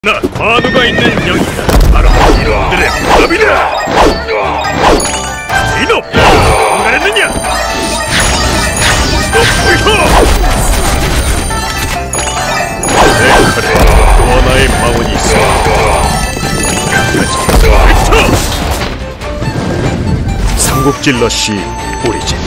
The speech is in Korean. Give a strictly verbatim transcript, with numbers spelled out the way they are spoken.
나 관우가 있는 여기가 바로 이놈들의 밥이다. 이놈! 안 가렸느냐? 너 보이소! 내 칼에 또 하나의 망원이 있어. 삼국질 러시 오리진.